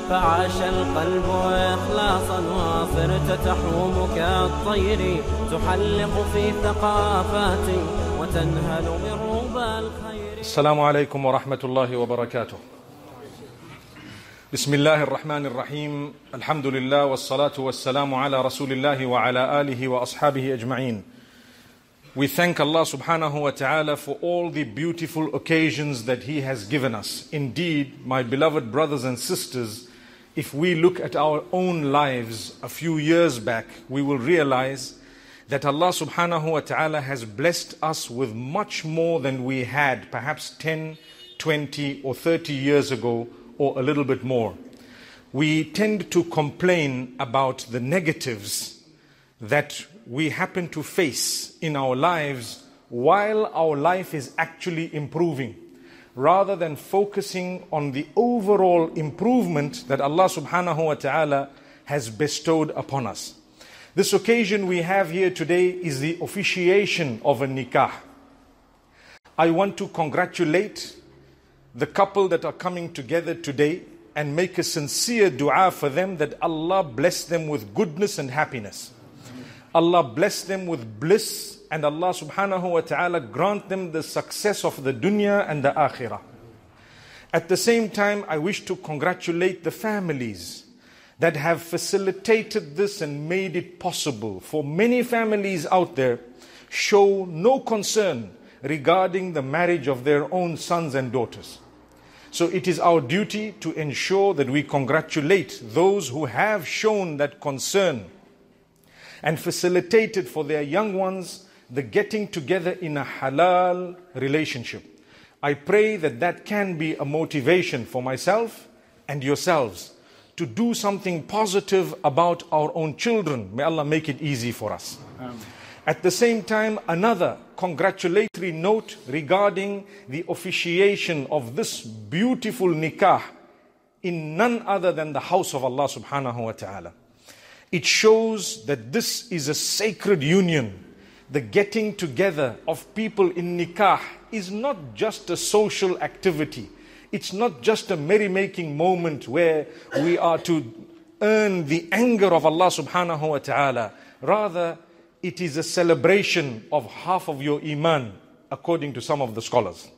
فعاش القلب إخلاصا وصرت تحوم كالطير تحلق في ثقافات وتنهل من ربى الخير. السلام عليكم ورحمة الله وبركاته. بسم الله الرحمن الرحيم. الحمد لله والصلاة والسلام على رسول الله وعلى آله وأصحابه أجمعين. We thank Allah subhanahu wa ta'ala for all the beautiful occasions that He has given us. Indeed, my beloved brothers and sisters, if we look at our own lives a few years back, we will realize that Allah subhanahu wa ta'ala has blessed us with much more than we had perhaps 10, 20 or 30 years ago, or a little bit more. We tend to complain about the negatives that we happen to face in our lives while our life is actually improving, rather than focusing on the overall improvement that Allah subhanahu wa ta'ala has bestowed upon us. This occasion we have here today is the officiation of a nikah. I want to congratulate the couple that are coming together today and make a sincere dua for them that Allah bless them with goodness and happiness. Allah bless them with bliss, and Allah subhanahu wa ta'ala grant them the success of the dunya and the akhirah. At the same time, I wish to congratulate the families that have facilitated this and made it possible. For many families out there show no concern regarding the marriage of their own sons and daughters. So it is our duty to ensure that we congratulate those who have shown that concern and facilitated for their young ones the getting together in a halal relationship. I pray that that can be a motivation for myself and yourselves to do something positive about our own children. May Allah make it easy for us. At the same time, another congratulatory note regarding the officiation of this beautiful nikah in none other than the house of Allah subhanahu wa ta'ala. It shows that this is a sacred union. The getting together of people in nikah is not just a social activity. It's not just a merrymaking moment where we are to earn the anger of Allah subhanahu wa ta'ala. Rather, it is a celebration of half of your iman, according to some of the scholars.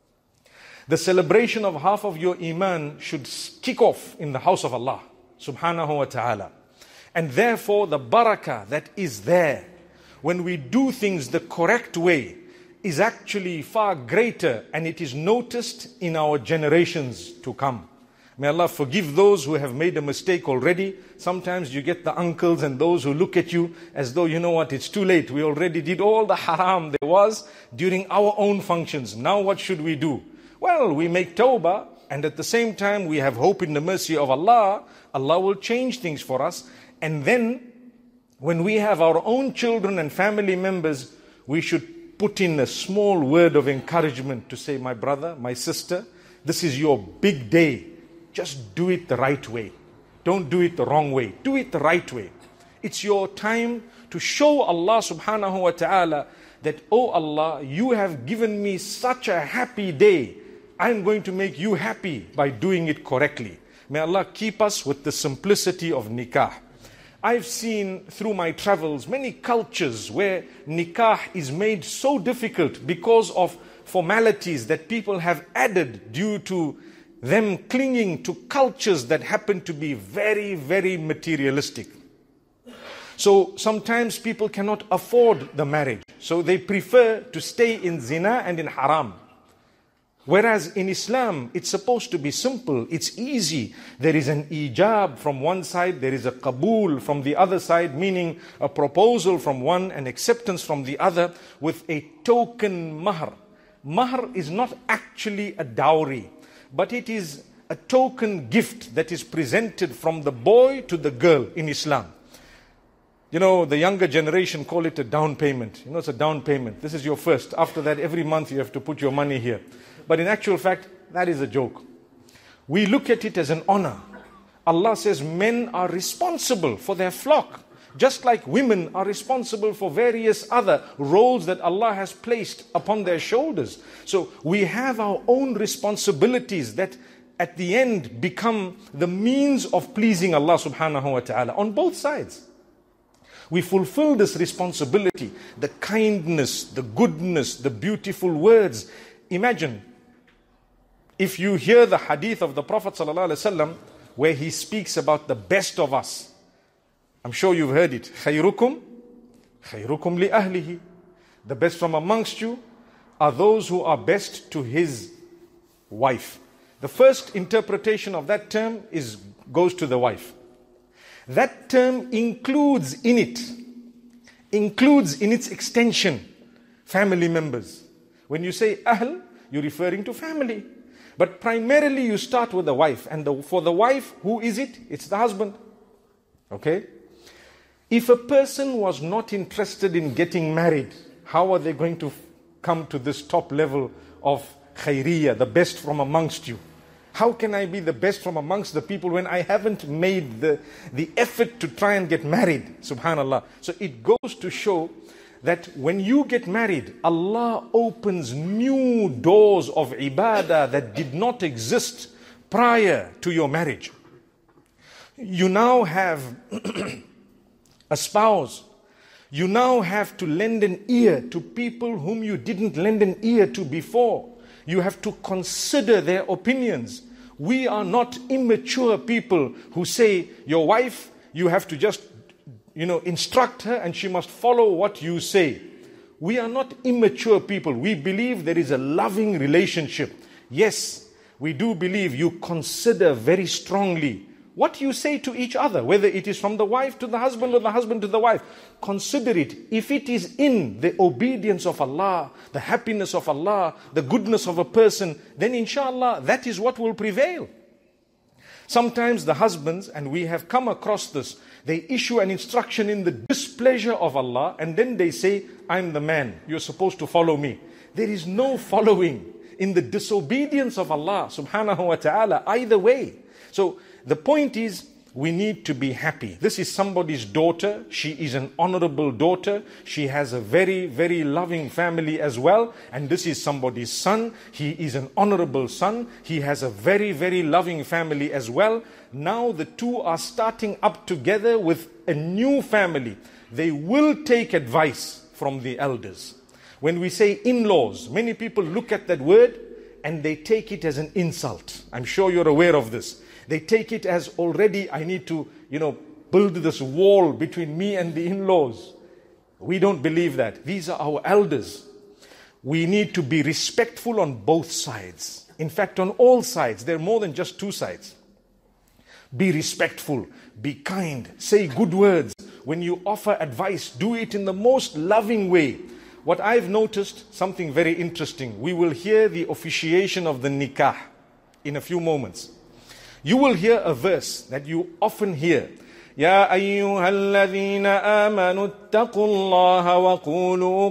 The celebration of half of your iman should kick off in the house of Allah subhanahu wa ta'ala. And therefore the barakah that is there when we do things the correct way is actually far greater, and it is noticed in our generations to come. May Allah forgive those who have made a mistake already. Sometimes you get the uncles and those who look at you as though, you know what, it's too late. We already did all the haram there was during our own functions. Now what should we do? Well, we make tawbah, and at the same time we have hope in the mercy of Allah. Allah will change things for us. And then when we have our own children and family members, we should put in a small word of encouragement to say, my brother, my sister, this is your big day. Just do it the right way. Don't do it the wrong way. Do it the right way. It's your time to show Allah subhanahu wa ta'ala that, oh Allah, you have given me such a happy day. I'm going to make you happy by doing it correctly. May Allah keep us with the simplicity of nikah. I've seen through my travels many cultures where nikah is made so difficult because of formalities that people have added due to them clinging to cultures that happen to be very, very materialistic. So sometimes people cannot afford the marriage, so they prefer to stay in zina and in haram. Whereas in Islam, it's supposed to be simple, it's easy. There is an ijab from one side, there is a qabul from the other side, meaning a proposal from one and acceptance from the other with a token mahr. Mahr is not actually a dowry, but it is a token gift that is presented from the boy to the girl in Islam. You know, the younger generation call it a down payment. You know, it's a down payment. This is your first. After that, every month you have to put your money here. But in actual fact, that is a joke. We look at it as an honor. Allah says men are responsible for their flock, just like women are responsible for various other roles that Allah has placed upon their shoulders. So we have our own responsibilities that at the end become the means of pleasing Allah subhanahu wa ta'ala on both sides. We fulfill this responsibility, the kindness, the goodness, the beautiful words. Imagine if you hear the hadith of the Prophet sallallahu alaihi wasallam where he speaks about the best of us. I'm sure you've heard it. خَيْرُكُمْ li ahlihi. The best from amongst you are those who are best to his wife. The first interpretation of that term goes to the wife. That term includes in its extension, family members. When you say ahl, you're referring to family. But primarily you start with the wife. And for the wife, who is it? It's the husband. Okay? If a person was not interested in getting married, how are they going to come to this top level of khairiyah, the best from amongst you? How can I be the best from amongst the people when I haven't made the effort to try and get married? Subhanallah. So it goes to show that when you get married, Allah opens new doors of ibadah that did not exist prior to your marriage. You now have a spouse. You now have to lend an ear to people whom you didn't lend an ear to before. You have to consider their opinions. We are not immature people who say, your wife, you have to just, instruct her and she must follow what you say. We are not immature people. We believe there is a loving relationship. Yes, we do believe you consider very strongly what you say to each other, whether it is from the wife to the husband or the husband to the wife. Consider it. If it is in the obedience of Allah, the happiness of Allah, the goodness of a person, then inshallah, that is what will prevail. Sometimes the husbands, and we have come across this, they issue an instruction in the displeasure of Allah, and then they say, I'm the man, you're supposed to follow me. There is no following in the disobedience of Allah subhanahu wa ta'ala either way. So the point is, we need to be happy. This is somebody's daughter. She is an honorable daughter. She has a very, very loving family as well. And this is somebody's son. He is an honorable son. He has a very, very loving family as well. Now the two are starting up together with a new family. They will take advice from the elders. When we say in-laws, many people look at that word and they take it as an insult. I'm sure you're aware of this. They take it as already I need to, build this wall between me and the in-laws. We don't believe that. These are our elders. We need to be respectful on both sides. In fact, on all sides. There are more than just two sides. Be respectful. Be kind. Say good words. When you offer advice, do it in the most loving way. What I've noticed, something very interesting. We will hear the officiation of the nikah in a few moments. You will hear a verse that you often hear. يا أيها الذين آمنوا اتقوا الله وقولوا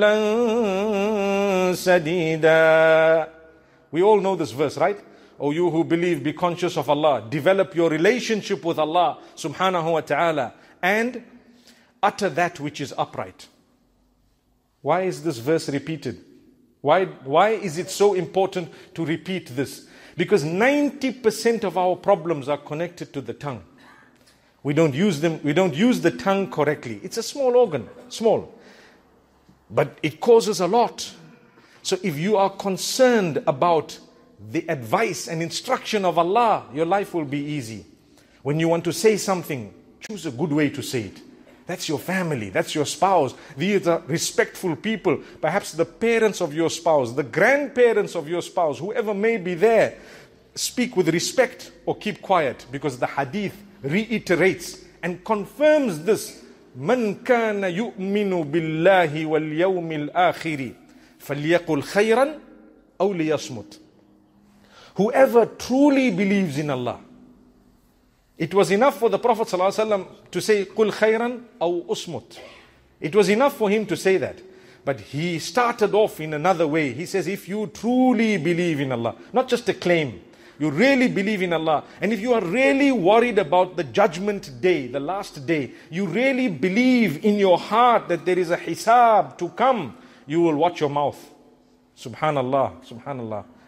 قولا سديدا. We all know this verse, right? O you who believe, be conscious of Allah. Develop your relationship with Allah subhanahu wa ta'ala. And utter that which is upright. Why is this verse repeated? Why is it so important to repeat this? Because 90% of our problems are connected to the tongue. We don't use the tongue correctly. It's a small organ, small. But it causes a lot. So if you are concerned about the advice and instruction of Allah, your life will be easy. When you want to say something, choose a good way to say it. That's your family, that's your spouse. These are respectful people. Perhaps the parents of your spouse, the grandparents of your spouse, whoever may be there. Speak with respect or keep quiet, because the hadith reiterates and confirms this. Man kana yu'minu billahi wal yawmil akhiri falyaqul khayran aw liyasmut. Whoever truly believes in Allah. It was enough for the Prophet ﷺ to say, Qul khayran aw usmut. It was enough for him to say that. But he started off in another way. He says, if you truly believe in Allah, not just a claim, you really believe in Allah. And if you are really worried about the judgment day, the last day, you really believe in your heart that there is a hisab to come, you will watch your mouth. Subhanallah, subhanallah.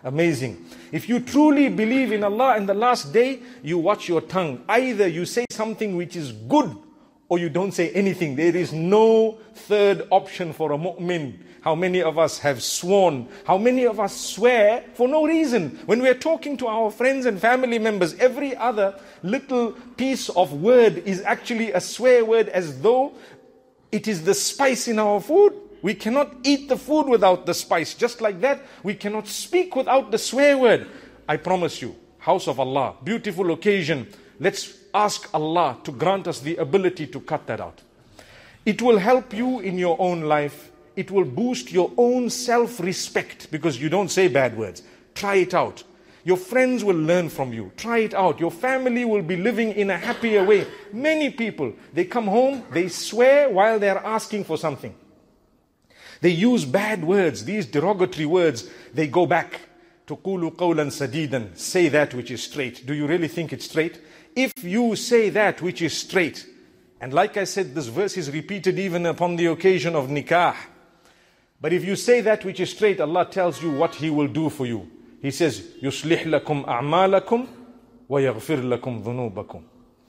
Amazing. If you truly believe in Allah and the last day, you watch your tongue. Either you say something which is good or you don't say anything. There is no third option for a mu'min. How many of us have sworn? How many of us swear for no reason? When we're talking to our friends and family members, every other little piece of word is actually a swear word, as though it is the spice in our food. We cannot eat the food without the spice. Just like that, we cannot speak without the swear word. I promise you, house of Allah, beautiful occasion. Let's ask Allah to grant us the ability to cut that out. It will help you in your own life. It will boost your own self-respect because you don't say bad words. Try it out. Your friends will learn from you. Try it out. Your family will be living in a happier way. Many people, they come home, they swear while they're asking for something. They use bad words, these derogatory words. They go back to قُولُوا قَوْلًا سَدِيدًا. Say that which is straight. Do you really think it's straight? If you say that which is straight, and like I said, this verse is repeated even upon the occasion of nikah. But if you say that which is straight, Allah tells you what He will do for you. He says, يُصْلِحْ لَكُمْ أَعْمَالَكُمْ وَيَغْفِرْ لَكُمْ ذُنُوبَكُمْ.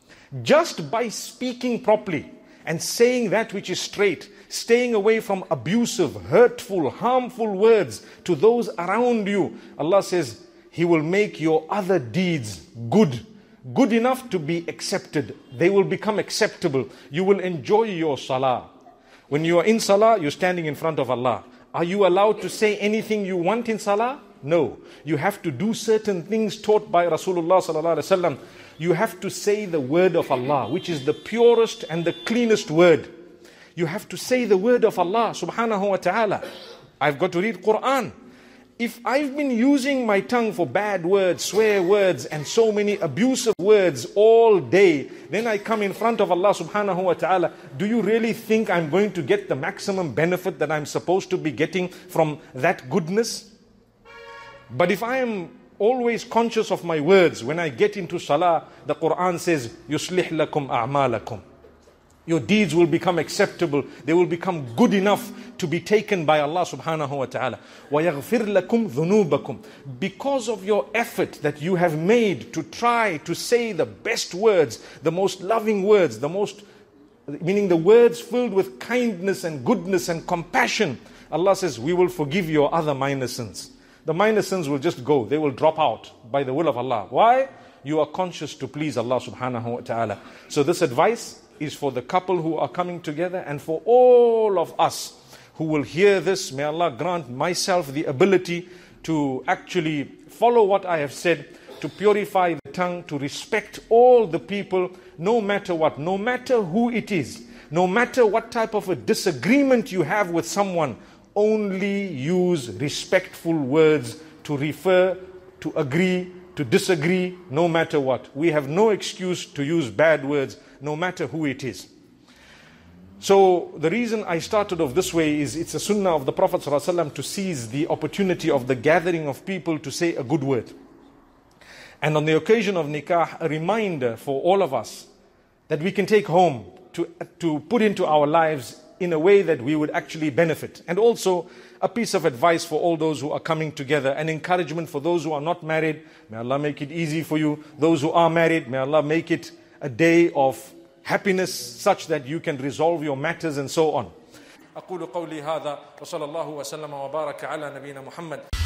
Just by speaking properly and saying that which is straight, staying away from abusive, hurtful, harmful words to those around you, Allah says He will make your other deeds good. Good enough to be accepted. They will become acceptable. You will enjoy your salah. When you are in salah, you're standing in front of Allah. Are you allowed to say anything you want in salah? No. You have to do certain things taught by Rasulullah sallallahu alaihi wasallam. You have to say the word of Allah, which is the purest and the cleanest word. You have to say the word of Allah subhanahu wa ta'ala. I've got to read Quran. If I've been using my tongue for bad words, swear words, and so many abusive words all day, then I come in front of Allah subhanahu wa ta'ala. Do you really think I'm going to get the maximum benefit that I'm supposed to be getting from that goodness? But if I am always conscious of my words, when I get into salah, the Quran says, يُصْلِحْ لَكُمْ أَعْمَالَكُمْ. Your deeds will become acceptable. They will become good enough to be taken by Allah subhanahu wa ta'ala. وَيَغْفِرْ لَكُمْ ذُنُوبَكُمْ. Because of your effort that you have made to try to say the best words, the most loving words, meaning the words filled with kindness and goodness and compassion, Allah says, we will forgive your other minor sins. The minor sins will just go. They will drop out by the will of Allah. Why? You are conscious to please Allah subhanahu wa ta'ala. So this advice is for the couple who are coming together and for all of us who will hear this. May Allah grant myself the ability to actually follow what I have said, to purify the tongue, to respect all the people, no matter what, no matter who it is, no matter what type of a disagreement you have with someone. Only use respectful words to refer, to agree, to disagree, no matter what. We have no excuse to use bad words, no matter who it is. So the reason I started off this way is it's a sunnah of the Prophet ﷺ to seize the opportunity of the gathering of people to say a good word. And on the occasion of nikah, a reminder for all of us that we can take home to put into our lives in a way that we would actually benefit. And also a piece of advice for all those who are coming together, an encouragement for those who are not married. May Allah make it easy for you. Those who are married, may Allah make it a day of happiness such that you can resolve your matters and so on. أقول قولي هذا وصلى الله وسلم وبارك على نبينا محمد.